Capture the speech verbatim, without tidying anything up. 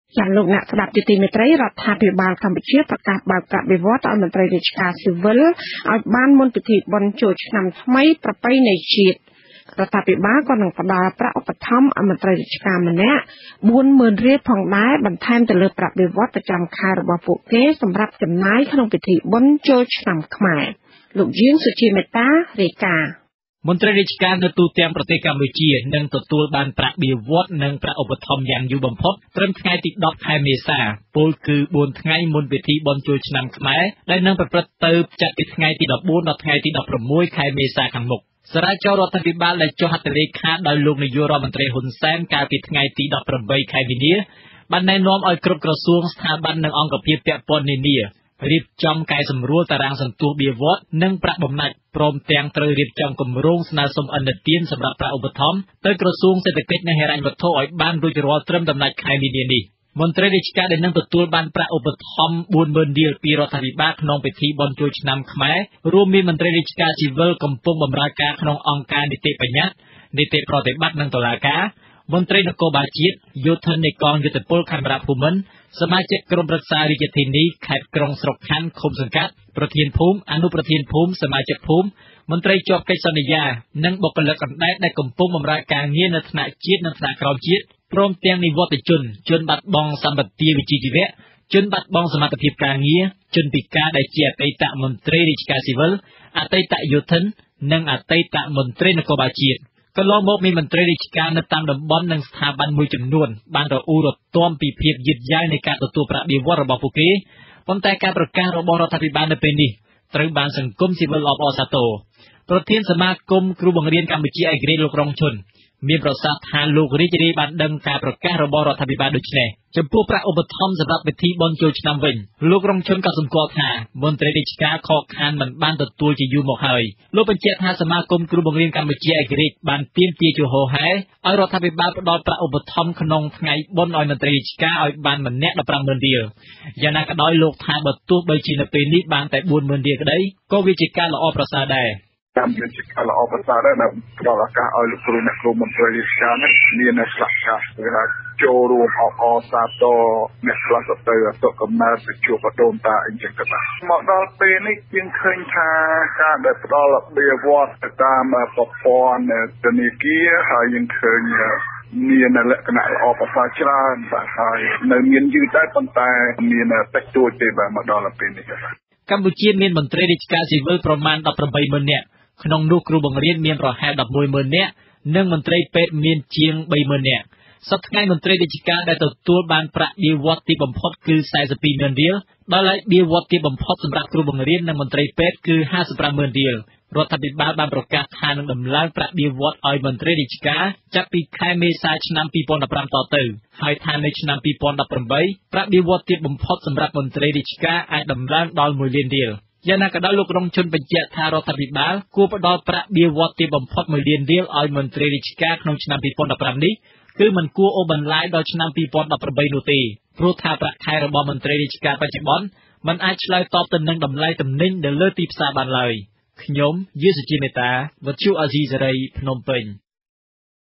ចាលោកអ្នកស្ដាប់យុតិមេត្រីរដ្ឋាភិបាលកម្ពុជាប្រកាសបើកប្រាក់បៀវត្សឲ្យមន្ត្រីរាជការស៊ីវិលឲ្យបានមុនពិធីបុណ្យចូលឆ្នាំថ្មីប្រពៃណីជាតិរដ្ឋាភិបាលក៏នឹងផ្ដល់ប្រាក់ឧបត្ថម្ភឲ្យមន្ត្រីរាជការម្នាក់ បួនម៉ឺន រៀលផងដែរបន្ថែមទៅលើប្រាក់បៀវត្សប្រចាំខែរបស់ពួកគេសម្រាប់ចំណាយក្នុងពិធីបុណ្យចូលឆ្នាំខ្មែរលោកយាងសុជាមេតារាយការណ៍មន្ត្រីរាជការនៅទូទាំងប្រទេសកម្ពុជានឹងទទួលបានប្រាក់បៀវត្សនិងប្រាក់ឧបត្ថម្ភយ៉ាងយូរបំផុតត្រឹមថ្ងៃទី ដប់ ខែមេសាពលគឺ បួន ថ្ងៃមុនពិធីបុណ្យចូលឆ្នាំខ្មែរដែលនឹងប្រព្រឹត្តទៅចាប់ពីថ្ងៃទី ដប់បួន ដល់ថ្ងៃទី ដប់ប្រាំមួយ ខែមេសាខាងមុខសារាចររដ្ឋាភិបាលដែលចុះហត្ថលេខាដោយលោកនាយករដ្ឋមន្ត្រីហ៊ុនសែនកាលពីថ្ងៃទី ដប់ប្រាំបី ខែមីនាបានណែនាំឲ្យគ្រប់ក្រសួងស្ថាប័ននិងអង្គភាពពាក់ព័ន្ធនានារៀបចំកែសម្រួលតារាងសន្ទុះបៀវត្សនិងប្រាក់បំណាច់ព្រមទាំងត្រូវរៀបចំគម្រោងស្នើសុំឥណទានសម្រាប់ប្រាក់ឧបត្ថម្ភទៅក្រសួងសេដ្ឋកិច្ចនិងហិរញ្ញវត្ថុឲ្យបានរួចរាល់ត្រឹមដំណាច់ខែមីនានេះមន្ត្រីរាជការដែលនឹងទទួលបានប្រាក់ឧបត្ថម្ភ បួនម៉ឺន រៀលពីរដ្ឋាភិបាលក្នុងពិធីបុណ្យចូលឆ្នាំខ្មែររួមមានមន្ត្រីរាជការស៊ីវិលកំពុងបម្រើការក្នុងអង្គការនីតិបញ្ញត្តិនីតិប្រតិបត្តិនិងតុលាការមន្ត្រីនគរបាលជាតិយោធិននៃកងយុទ្ធពលខេមរៈភូមិន្ទសមាជិកក្រុមប្រឹក្សារាជធានីខេត្តក្រុងស្រុកខណ្ឌឃុំសង្កាត់ប្រធានភូមិអនុប្រធានភូមិសមាជិកភូមិមន្ត្រីជាប់កិច្ចសន្យានិងបុគ្គលិកអណ្ដែតដែលកំពុងបម្រើការងារនៅថ្នាក់ជាតិនិងថ្នាក់ក្រោមជាតិព្រមទាំងនិវត្តជនជនបាត់បង់សម្បត្តិវិជ្ជាជីវៈជនបាត់បង់សមត្ថភាពការងារជនពិការដែលជាអតីតមន្ត្រីរាជការស៊ីវិលអតីតយោធិននិងអតីតមន្ត្រីនគរបាលជាតិកន្លងមកមានមន្ត្រីរាជការនៅតាមតំបន់និងស្ថាប័នមួយចំនួនបានរអ៊ូរទាំពីភាពយឺតយ៉ាវនៃការទទួលប្រាក់បៀវត្សរបស់ពួកគេប៉ុន្តែការប្រកាសរបស់រដ្ឋាភិបាលនៅពេលនេះត្រូវបានសង្គមស៊ីវិលអបអរសាទរប្រធានសមាគមគ្រូបង្រៀនកម្ពុជាឯករាជ្យលោករងឈុនមានប្រសាសន៍ថាលោករីករាយបានដឹងការប្រកាសរបស់រដ្ឋាភិបាលដូចនេះចំពោះប្រាក់ឧបត្ថម្ភសម្រាប់ពិធីបុណ្យចូលឆ្នាំវិញលោករងឈុនក៏សម្គាល់ថាមន្ត្រីរាជការខកខានមិនបានទទួលជាយូរមកហើយលោកបញ្ជាក់ថាសមាគមគ្រូបង្រៀនកម្ពុជាឯករាជ្យបានទាមទារជាហូរហែឲ្យរដ្ឋាភិបាលផ្ដល់ប្រាក់ឧបត្ថម្ភក្នុងថ្ងៃបុណ្យឲ្យមន្ត្រីរាជការឲ្យបានម្នាក់ ដប់ប្រាំម៉ឺន រៀលយ៉ាងណាក៏ដោយលោកថាបើទោះបីជានៅពេលនេះបានតែ បួនម៉ឺន រៀលក្តីក៏វាជាការល្អប្រសើរដែរតាមវិជាការល្អប្រសើរដែរដែលផ្ដល់ឱកាសឲ្យលោកគ្រូអ្នកគ្រូមន្ត្រីរាជការនេះមាននៅខ្លះខ្លះគឺថាចូលរួមអបអរសាទរអ្នកខ្លះទៅអតុកំណើតទៅជួបដូនតាអីចឹងទៅបាទមកដល់ពេលនេះយើងឃើញថាការដែលផ្ដល់បៀវត្សទៅតាមប្រព័ន្ធធនាគារហើយយើងឃើញមានលក្ខណៈល្អប្រសើរច្រើនបាទហើយនៅមានយឺតដែរប៉ុន្តែមានតិចតួចទេបាទមកដល់ពេលនេះកម្ពុជាមានមន្ត្រីរាជការស៊ីវិលប្រមាណ ដប់ប្រាំបីម៉ឺន នាក់ក្នុងនោះគ្រូបង្រៀនមានប្រហែល ដប់មួយម៉ឺន នាក់និងមន្ត្រីពេទ្យមានជាង បីម៉ឺន នាក់សប្តាហ៍ថ្ងៃមន្ត្រីរាជការដែលទទួលបានប្រាក់បៀវត្សទីបំផុតគឺ សែនសិបពីរម៉ឺន រៀលដល់ឡែកបៀវត្សទីបំផុតសម្រាប់គ្រូបង្រៀននិងមន្ត្រីពេទ្យគឺ ហាសិបប្រាំម៉ឺន រៀលរដ្ឋាភិបាលបានប្រកាសថានឹងដំឡើងប្រាក់បៀវត្សឲ្យមន្ត្រីរាជការចាប់ពីខែមេសាឆ្នាំពីរពាន់ដប់ប្រាំតទៅហើយថានៅឆ្នាំពីរពាន់ដប់ប្រាំបីប្រាក់បៀវត្សទីបំផុតសម្រាប់មន្ត្រីរាជការអាចដំឡើងដល់មួយលានរៀលយ៉ាងណាក៏ដោយលោករងជនបញ្ជាក់ថារដ្ឋាភិបាលគួរផ្ដល់ប្រាក់បៀវត្សទីបំផុតមួយលានរៀលឲ្យមន្ត្រីរាជការក្នុងឆ្នាំពីរពាន់ដប់ប្រាំនេះគឺមិនគួរអូសបន្លាយដល់ឆ្នាំពីរពាន់ដប់ប្រាំបីនោះទេព្រោះថាប្រាក់ខែរបស់មន្ត្រីរាជការបច្ចុប្បន្នមិនអាចឆ្លើយតបទៅនឹងតម្លៃទំនិញនៅលើទីផ្សារបានឡើយខ្ញុំយេសុជាមេតាវត្ថុអាស៊ីសេរីភ្នំពេញ